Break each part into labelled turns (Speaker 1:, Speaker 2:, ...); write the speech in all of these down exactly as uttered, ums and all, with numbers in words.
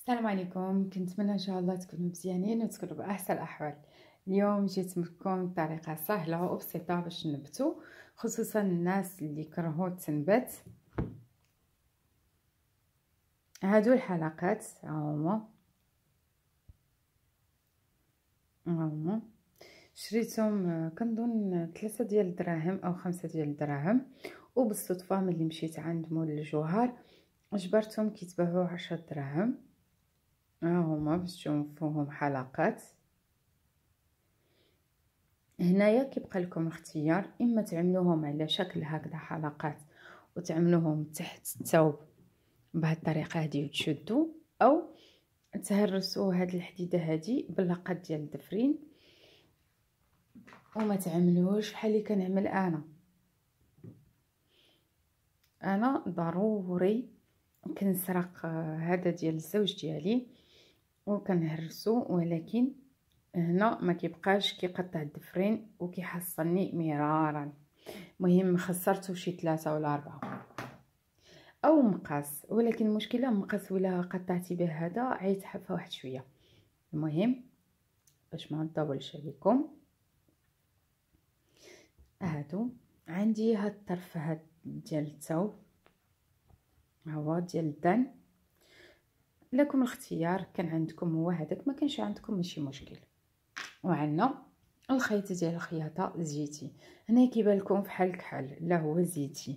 Speaker 1: السلام عليكم. كنتمنى ان شاء الله تكونوا مزيانين وتكونوا باحسن الاحوال. اليوم جيت لكم بطريقه سهله وبسيطه باش نبتوا، خصوصا الناس اللي كرهوا التنبات. هادو الحلقات هما هما شريتهم كنظن ثلاثة ديال الدراهم او خمسة ديال الدراهم، وبالصدفه ملي مشيت عند مول الجوهر جبرتهم كيتباعوا عشرة دراهم. ها هما باش تشوفوهم حلقات. هنايا كيبقى لكم الاختيار، اما تعملوهم على شكل هكذا حلقات وتعملوهم تحت الثوب بهذه الطريقه هذه وتشدوا، او تهرسوا هاد الحديده هذه باللقط ديال الدفرين وما تعملوش بحال اللي كنعمل انا. انا ضروري كنسرق هذا ديال الزوج ديالي وكنهرسو، ولكن هنا ما كيبقاش كيقطع الدفرين وكيحصلني مرارا. مهم خسرته شي ثلاثة ولا أربعة او مقاس، ولكن المشكله مقاس ولا قطعتي به هذا عيتحفى واحد شويه. المهم باش ما نطولش عليكم، هادو عندي هاد الطرف هاد ديال الثوب هو ديال الدن. لكم الاختيار، كان عندكم هو هذاك، ما كانش عندكم ماشي مشكل. وعندنا الخيط ديال الخياطه زيتي. هنا كيبان لكم بحال الكحل، لا هو زيتي.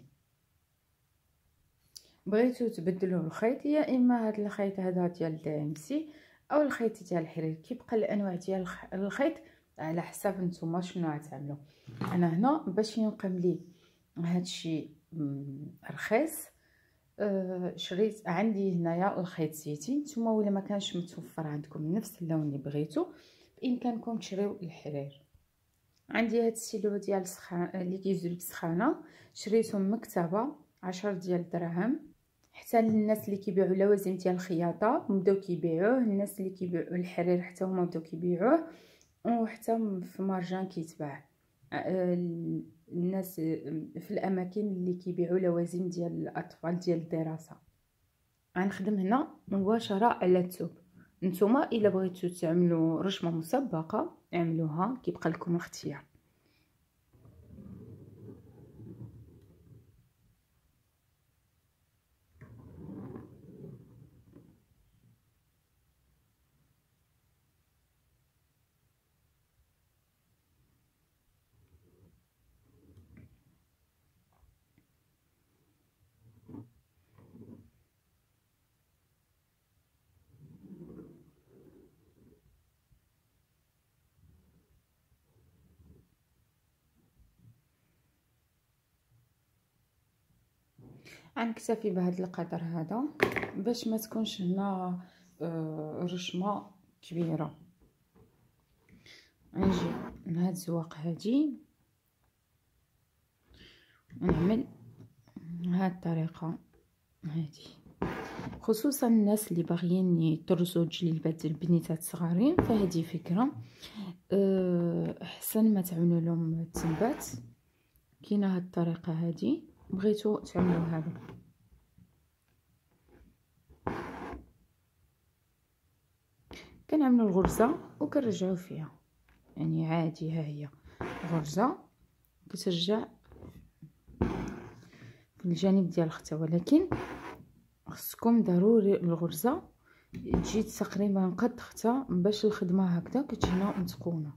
Speaker 1: بغيتو تبدلوا الخيط، يا اما هذا الخيط هذا ديال دي ام سي او الخيط ديال الحرير. كيبقى الانواع ديال الخيط على حساب نتوما شنو غتعملوا. انا هنا باش ينقم لي هادشي رخيص، أه شريت عندي هنايا الخيط زيتي. نتوما ولا ما كانش متوفر عندكم نفس اللون اللي بغيتو بامكانكم تشريو الحرير. عندي هاد السيلو ديال السخان اللي كيزول بسخانه، شريته من مكتبه عشرة ديال الدراهم. حتى الناس اللي كيبيعوا لوازم ديال الخياطه بداو كيبيعوه، الناس اللي كيبيعوا الحرير حتى هما بداو كيبيعوه، وحتى في مرجان كيتباع. الناس في الاماكن اللي كيبيعوا لوازم ديال الاطفال ديال الدراسه. غنخدم هنا مباشره على الثوب. نتوما الا بغيتو تعملوا رشمه مسبقه اعملوها، كيبقى لكم الاختيار. غنكتفي بهذا القدر هذا باش ما تكونش هنا رشمه كبيره. نجي لهاد الزواق هادي ونعمل هاد الطريقه هادي، خصوصا الناس اللي باغيين يطرزوا جليبات البنيتات صغارين. فهذه فكره احسن ما تعملوا لهم التنبات. كاينه هاد الطريقه هادي، بغيتو تعملوا هذا. كنعملوا الغرزه وكنرجعوا فيها، يعني عادي. ها هي غرزه كترجع في الجانب ديال الخطا، ولكن خصكم ضروري الغرزه تجي تقريبا قد خطا باش الخدمه هكذا كتجينا متقونه.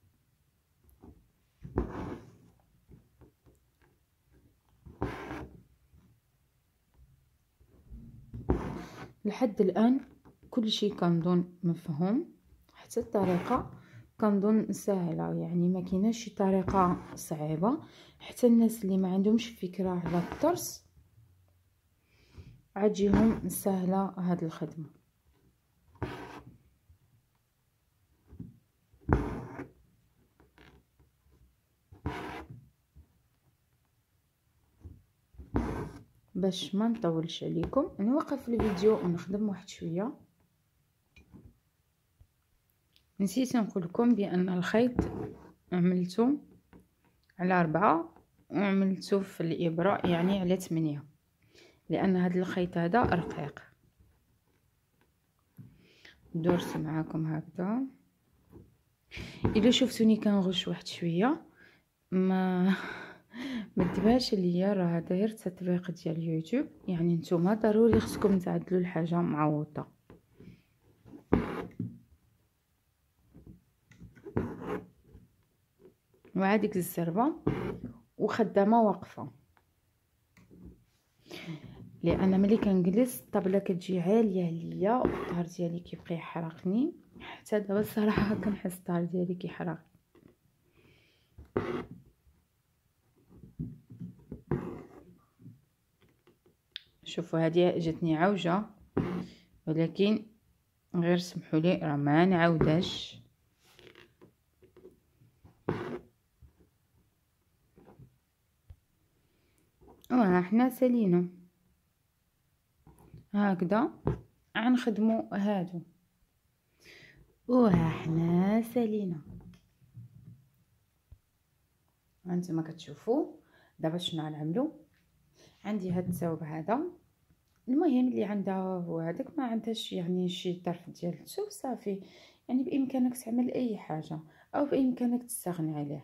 Speaker 1: لحد الان كل شيء كنظن مفهوم، حتى الطريقه كنظن سهله، يعني ما كايناش شي طريقه صعيبه. حتى الناس اللي ما عندهمش فكره على الطرس عتجيهم سهله هاد الخدمه. باش ما نطولش عليكم نوقف الفيديو ونخدم واحد شويه. نسيت نقول لكم بان الخيط عملته على أربعة وعملته في الابره يعني على ثمانية، لان هذا الخيط هذا رقيق. درت معاكم هكذا. الا شفتوني كنغش واحد شويه ما ما تبانش ليا، راه هذا غير تطبيق ديال يوتيوب، يعني نتوما ضروري خصكم تعدلوا الحاجه معوضه. وهاديك الزربه وخدامه واقفه، لان ملي كنجلس الطبله كتجي عاليه عليا والظهر ديالي كيبقى يحرقني. حتى دابا الصراحه كنحس الظهر ديالي كيحرق. شوفوا هذه جاتني عوجه، ولكن غير سمحوا لي راه ما نعاوداش. وها حنا سالينا هكذا، غنخدموا هادو وها حنا سالينا. هانتوما كتشوفوا دابا شنو غنعملوا. عندي هاد الثوب هذا، المهم اللي عندها هو هذاك، ما عندهاش يعني شي طرف ديال الثوب صافي، يعني بامكانك تعمل اي حاجه او بامكانك تستغني عليه.